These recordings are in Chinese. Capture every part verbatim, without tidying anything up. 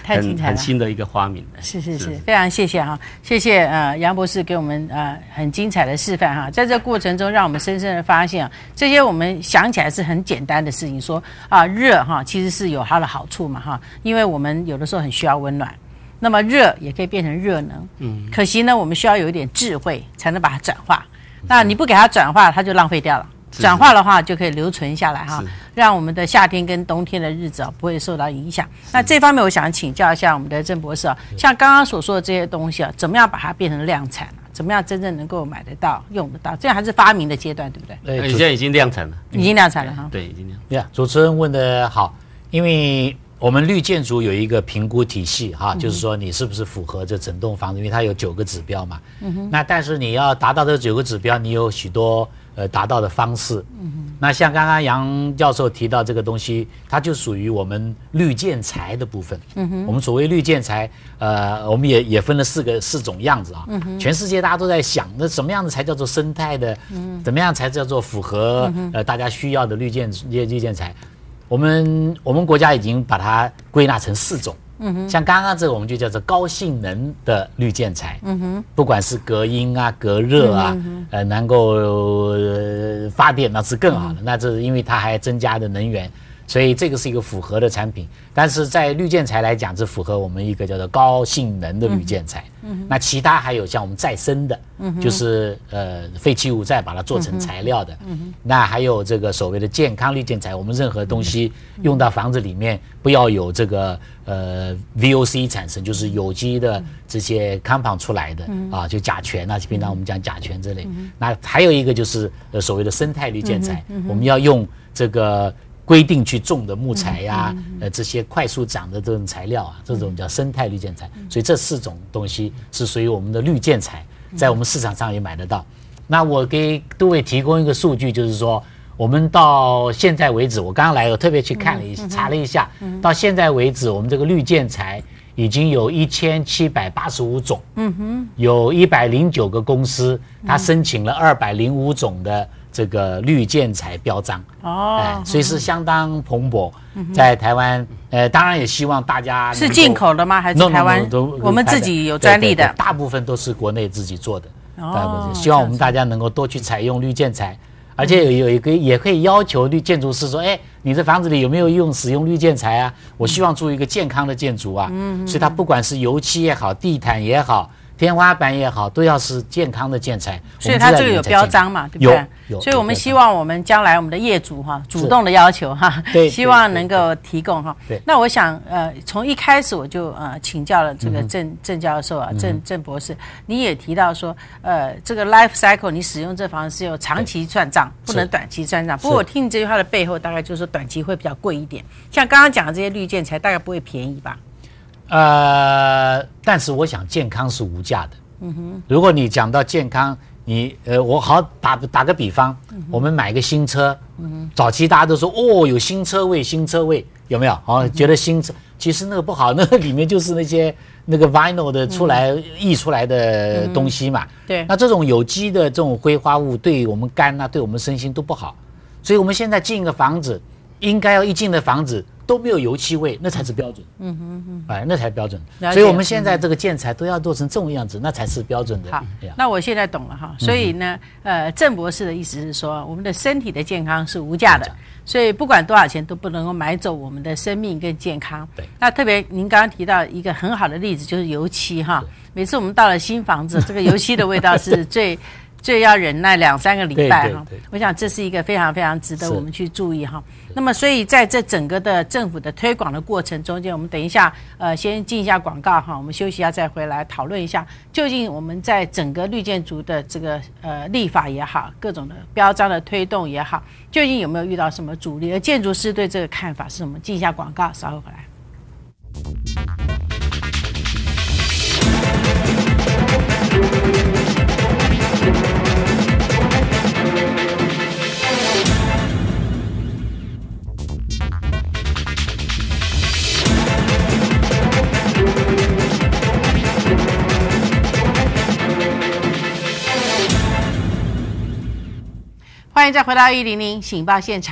太精彩了， 很新的一个发明。 是是是，非常谢谢哈，谢谢呃杨博士给我们呃很精彩的示范哈，在这过程中让我们深深的发现啊，这些我们想起来是很简单的事情，说啊热哈其实是有它的好处嘛哈，因为我们有的时候很需要温暖。那么热也可以变成热能，嗯，可惜呢，我们需要有一点智慧才能把它转化。那你不给它转化，它就浪费掉了。转化的话，就可以留存下来哈，让我们的夏天跟冬天的日子啊不会受到影响。那这方面，我想请教一下我们的郑博士啊，像刚刚所说的这些东西啊，怎么样把它变成量产啊？怎么样真正能够买得到、用得到？这样还是发明的阶段，对不对？ 呃，现在已经量产了， 已经量产了哈。 对，已经量。 呀，主持人问的好，因为我们绿建筑有一个评估体系哈，就是说你是不是符合这整栋房子，因为它有九个指标嘛。嗯哼。那但是你要达到这九个指标，你有许多呃达到的方式。嗯哼。那像刚刚杨教授提到这个东西，它就属于我们绿建材的部分。嗯哼。我们所谓绿建材，呃，我们也也分了四个四种样子啊。嗯哼。全世界大家都在想，那什么样子才叫做生态的？嗯。怎么样才叫做符合呃大家需要的绿建绿绿建材？我们我们国家已经把它归纳成四种，嗯哼，像刚刚这个我们就叫做高性能的绿建材，嗯哼，不管是隔音啊、隔热啊，嗯、呃，能够、呃、发电那是更好的，嗯、那这是因为它还增加的能源，所以这个是一个符合的产品。但是在绿建材来讲，是符合我们一个叫做高性能的绿建材。嗯、那其他还有像我们再生的，嗯、就是呃废弃物再把它做成材料的。嗯、那还有这个所谓的健康绿建材，我们任何东西用到房子里面，不要有这个呃 V O C 产生，就是有机的这些 compound 出来的、嗯、啊，就甲醛啊，平常我们讲甲醛之类。嗯、那还有一个就是呃所谓的生态绿建材，嗯、我们要用这个规定去种的木材呀、啊，呃，这些快速长的这种材料啊，这种叫生态绿建材。所以这四种东西是属于我们的绿建材，在我们市场上也买得到。那我给各位提供一个数据，就是说，我们到现在为止，我刚刚来，我特别去看了一下，查了一下，到现在为止，我们这个绿建材已经有一千七百八十五种，嗯哼，有一百零九个公司，它申请了二百零五种的这个绿建材标章哦、哎，所以是相当蓬勃。在台湾，呃，当然也希望大家是进口的吗？还是台湾？ No, no, no, 我们自己有专利的， 对对对，大部分都是国内自己做的。哦，希望我们大家能够多去采用绿建材，而且有有一个也可以要求绿建筑师说，哎，你这房子里有没有用使用绿建材啊？我希望做一个健康的建筑啊。嗯，所以它不管是油漆也好，地毯也好，天花板也好，都要是健康的建材。 所以它这个有标章嘛，对不对？有，有。所以我们希望我们将来我们的业主哈，主动的要求哈，对，希望能够提供哈。对。那我想呃，从一开始我就呃请教了这个郑郑教授啊，郑郑博士，你也提到说呃，这个 life cycle 你使用这房子是有长期算账，不能短期算账。不过我听你这句话的背后，大概就是说短期会比较贵一点。像刚刚讲的这些绿建材，大概不会便宜吧？ 呃，但是我想健康是无价的。嗯哼，如果你讲到健康，你呃，我好打打个比方，嗯、我们买个新车，嗯、早期大家都说哦，有新车味，新车味有没有？哦，嗯、觉得新车其实那个不好，那个里面就是那些那个 vinyl 的出来、嗯、溢出来的东西嘛。嗯、对，那这种有机的这种挥发物对我们肝啊，对我们身心都不好，所以我们现在进一个房子，应该要一进的房子都没有油漆味，那才是标准。嗯哼哼，哎，那才标准。所以我们现在这个建材都要做成这种样子，那才是标准的。 好，那我现在懂了哈。所以呢，呃，郑博士的意思是说，我们的身体的健康是无价的，所以不管多少钱都不能够买走我们的生命跟健康。对。那特别您刚刚提到一个很好的例子，就是油漆哈。每次我们到了新房子，这个油漆的味道是最。最要忍耐两三个礼拜哈，我想这是一个非常非常值得我们去注意哈。那么，所以在这整个的政府的推广的过程中间，我们等一下呃先进一下广告哈，我们休息一下再回来讨论一下，究竟我们在整个绿建筑的这个呃立法也好，各种的标章的推动也好，究竟有没有遇到什么阻力？而建筑师对这个看法是什么？进一下广告，稍后回来。欢迎再回到一零零醒报现场。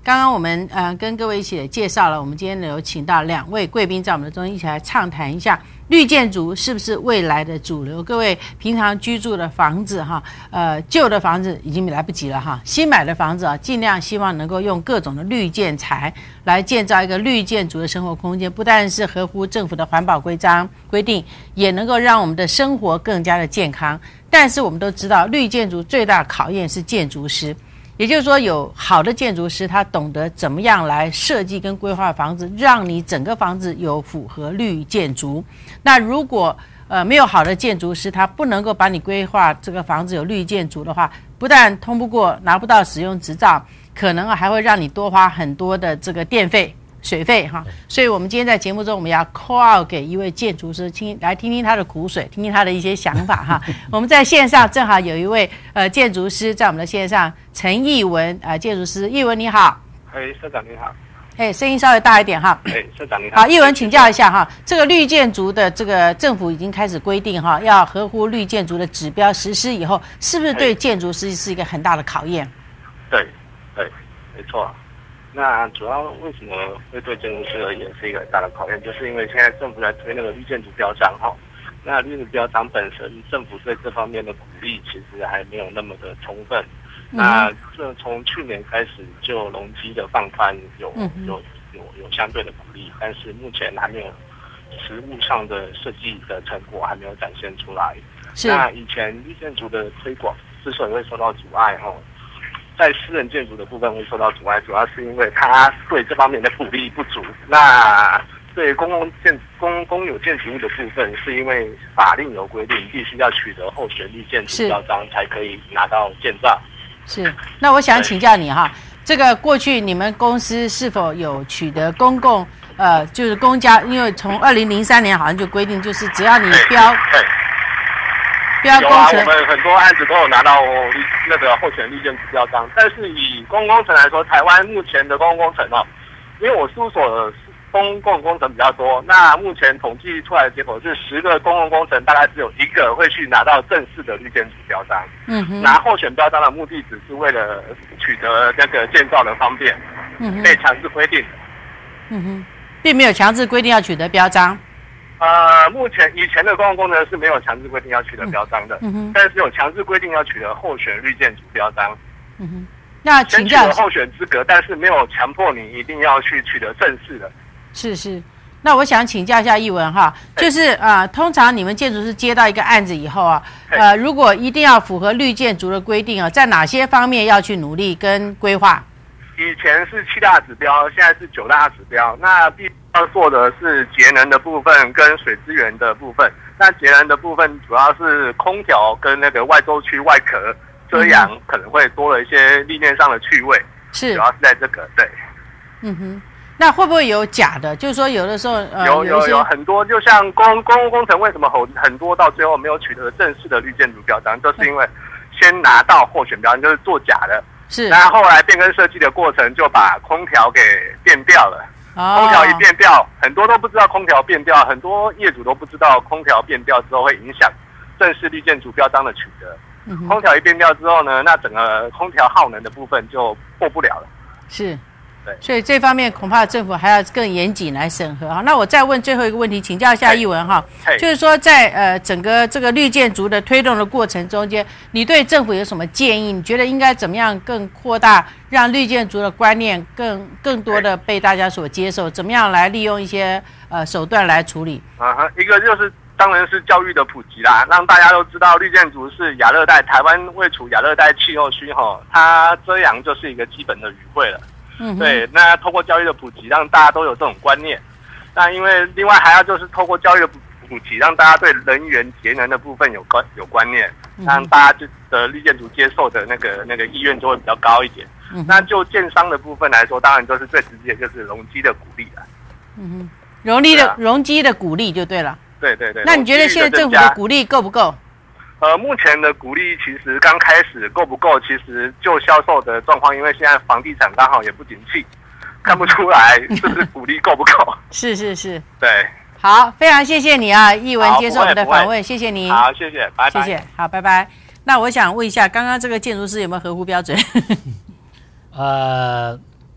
刚刚我们呃跟各位一起也介绍了，我们今天呢有请到两位贵宾在我们的中间一起来畅谈一下绿建筑是不是未来的主流。各位平常居住的房子哈，呃旧的房子已经来不及了哈，新买的房子啊，尽量希望能够用各种的绿建材来建造一个绿建筑的生活空间，不但是合乎政府的环保规章规定，也能够让我们的生活更加的健康。但是我们都知道，绿建筑最大的考验是建筑师。也就是说，有好的建筑师，他懂得怎么样来设计跟规划房子，让你整个房子有符合绿建筑。那如果呃没有好的建筑师，他不能够把你规划这个房子有绿建筑的话，不但通不过，拿不到使用执照，可能还会让你多花很多的这个电费、水费哈。所以我们今天在节目中，我们要 call out 给一位建筑师，听来听听他的苦水，听听他的一些想法哈。我们在线上正好有一位呃建筑师在我们的线上，陈艺文呃建筑师，艺文你好。 哎，社长你好。 哎，声音稍微大一点哈。 哎，社长你好。 好，艺文请教一下哈，这个绿建筑的这个政府已经开始规定哈，要合乎绿建筑的指标实施以后，是不是对建筑师是一个很大的考验？ 对，对，没错。那主要为什么会对建筑师而言是一个很大的考验，就是因为现在政府在推那个绿建筑标章哈，那绿建筑标章本身政府对这方面的鼓励其实还没有那么的充分。嗯、那这从去年开始就容积的放宽有、嗯、有有有相对的鼓励，但是目前还没有实务上的设计的成果还没有展现出来。那以前绿建筑的推广之所以会受到阻碍哈，在私人建筑的部分会受到阻碍，主要是因为它对这方面的鼓励不足。那对公共建公公有建筑物的部分，是因为法令有规定，必须要取得候选绿建筑标章才可以拿到建造。 是，那我想请教你哈，这个过去你们公司是否有取得公共呃，就是公家，因为从二零零三年好像就规定，就是只要你标标工程， 有啊，我们很多案子都有拿到那个候选绿建筑标章，但是以公共工程来说，台湾目前的公共工程哦，因为我事务所公共工程比较多，那目前统计出来的结果是十个公共工程大概只有一个会去拿到正式的绿建筑标章。嗯哼，拿候选标章的目的只是为了取得那个建造的方便，嗯，被强制规定的。 嗯哼，并没有强制规定要取得标章。 呃，目前以前的公共工程是没有强制规定要取得标章的，嗯哼，但是有强制规定要取得候选绿建筑标章。嗯哼， 那请教先取得候选资格，但是没有强迫你一定要去取得正式的。 是是，那我想请教一下艺文哈，就是啊、呃，通常你们建筑师接到一个案子以后啊，呃，如果一定要符合绿建筑的规定啊，在哪些方面要去努力跟规划？ 以前是七大指标，现在是九大指标。那必须要做的是节能的部分跟水资源的部分。那节能的部分主要是空调跟那个外周区外壳遮阳、嗯、可能会多了一些立面上的趣味， 是主要是在这个对。 嗯哼。那会不会有假的？就是说，有的时候呃， 有有 有, 有很多，就像公公共工程为什么很很多到最后没有取得正式的绿建筑标章，就是因为先拿到候选标章就是做假的，是，然后后来变更设计的过程就把空调给变掉了。哦，空调一变调，很多都不知道空调变调，很多业主都不知道空调变调之后会影响正式绿建筑标章的取得。嗯、空调一变调之后呢，那整个空调耗能的部分就过不了了。 是。所以这方面恐怕政府还要更严谨来审核哈。那我再问最后一个问题，请教一下艺文哈，就是说在呃整个这个绿建筑的推动的过程中间，你对政府有什么建议？你觉得应该怎么样更扩大，让绿建筑的观念更更多的被大家所接受？怎么样来利用一些呃手段来处理？ 啊哈，一个就是当然是教育的普及啦，让大家都知道绿建筑是亚热带，台湾位处亚热带气候区哈，它遮阳就是一个基本的语汇了。嗯，对，那透过教育的普及，让大家都有这种观念。那因为另外还要就是透过教育的普及，让大家对能源节能的部分有观有观念，让大家就的绿建筑接受的那个那个意愿就会比较高一点。嗯，那就建商的部分来说，当然就是最直接就是容积的鼓励了。 嗯哼，容积的、啊、容积的鼓励就对了。 对对对。 那你觉得现在政府的鼓励够不够？ 呃，目前的鼓励其实刚开始够不够？其实就销售的状况，因为现在房地产刚好也不景气，看不出来是不是鼓励够不够。 是是是， 对。 好，非常谢谢你啊，艺文接受我们的访问，谢谢你。 好，谢谢，拜拜。 谢谢，好，拜拜。那我想问一下，刚刚这个建筑师有没有合乎标准？ 呃，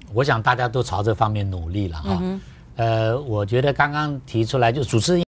我想大家都朝这方面努力了哈。 嗯、 呃，我觉得刚刚提出来就主持人。